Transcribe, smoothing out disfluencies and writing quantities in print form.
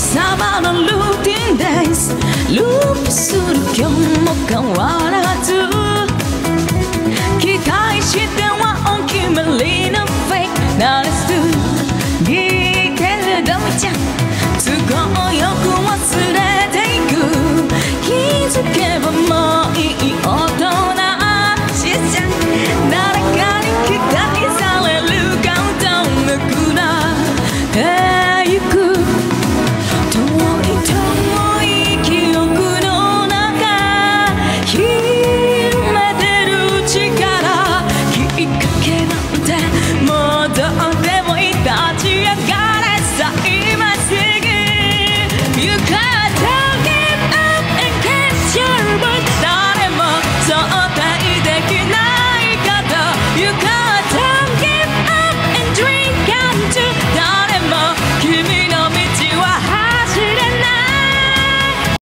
様のルーティンデイズループする今日も変わらず期待してはお決まりのフェイクなレス聞いてるドミちゃん